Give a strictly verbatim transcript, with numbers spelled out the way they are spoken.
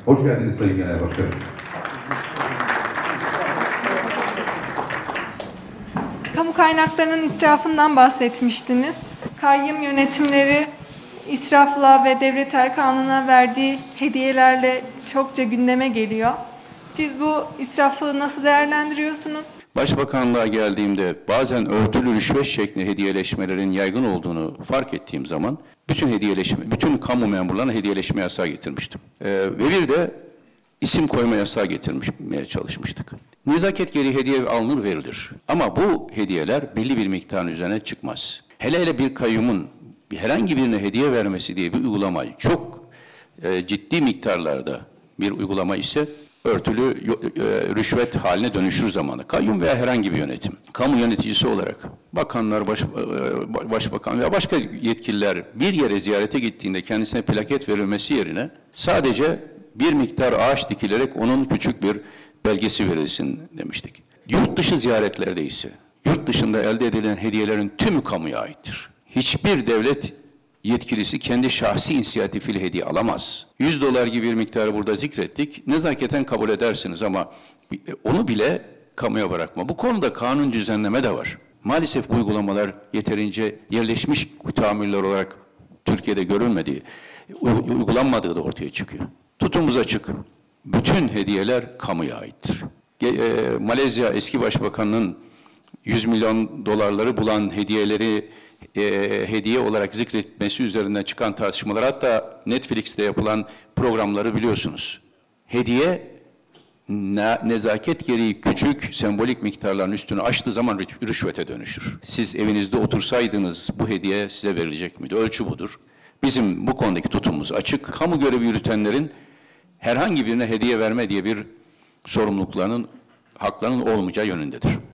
Hoş geldiniz Sayın Genel Başkanım. Kamu kaynaklarının israfından bahsetmiştiniz. Kayyum yönetimleri israfla ve devlet erkanına verdiği hediyelerle çokça gündeme geliyor. Siz bu israfı nasıl değerlendiriyorsunuz? Başbakanlığa geldiğimde bazen örtülü rüşvet şeklinde hediyeleşmelerin yaygın olduğunu fark ettiğim zaman bütün hediyeleşme, bütün kamu memurlarına hediyeleşme yasağı getirmiştim. Ee, ve bir de isim koyma yasağı getirmeye çalışmıştık. Nezaket gereği hediye alınır verilir. Ama bu hediyeler belli bir miktarın üzerine çıkmaz. Hele hele bir kayyumun herhangi birine hediye vermesi diye bir uygulama çok e, ciddi miktarlarda bir uygulama ise örtülü e, rüşvet haline dönüşür zamanı. Kayyum veya herhangi bir yönetim, kamu yöneticisi olarak bakanlar, baş, e, başbakan veya başka yetkililer bir yere ziyarete gittiğinde kendisine plaket verilmesi yerine sadece bir miktar ağaç dikilerek onun küçük bir belgesi verilsin demiştik. Yurt dışı ziyaretlerde ise yurt dışında elde edilen hediyelerin tümü kamuya aittir. Hiçbir devlet yetkilisi kendi şahsi inisiyatifiyle hediye alamaz. yüz dolar gibi bir miktarı burada zikrettik. Nezaketen kabul edersiniz ama onu bile kamuya bırakma. Bu konuda kanun düzenleme de var. Maalesef bu uygulamalar yeterince yerleşmiş tahammüller olarak Türkiye'de görülmediği, uygulanmadığı da ortaya çıkıyor. Tutumumuz açık. Bütün hediyeler kamuya aittir. E, Malezya eski başbakanının yüz milyon dolarları bulan hediyeleri e, hediye olarak zikretmesi üzerinden çıkan tartışmalar, hatta Netflix'te yapılan programları biliyorsunuz. Hediye ne, nezaket gereği küçük sembolik miktarların üstünü aştığı zaman rüşvete dönüşür. Siz evinizde otursaydınız bu hediye size verilecek miydi? Ölçü budur. Bizim bu konudaki tutumumuz açık. Kamu görevi yürütenlerin herhangi birine hediye verme diye bir sorumluluklarının, haklarının olmayacağı yönündedir.